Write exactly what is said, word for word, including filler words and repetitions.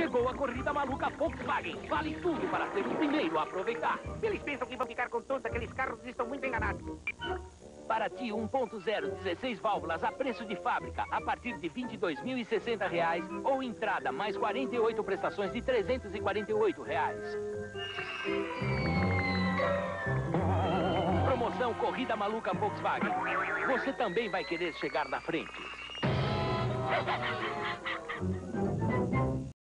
Chegou a corrida maluca Volkswagen. Vale tudo para ser o primeiro a aproveitar. Eles pensam que vão ficar com todos aqueles carros e estão muito enganados. Para ti, um ponto zero, dezesseis válvulas a preço de fábrica, a partir de vinte e dois mil e sessenta reais, ou entrada mais quarenta e oito prestações de trezentos e quarenta e oito reais. Promoção Corrida Maluca Volkswagen. Você também vai querer chegar na frente.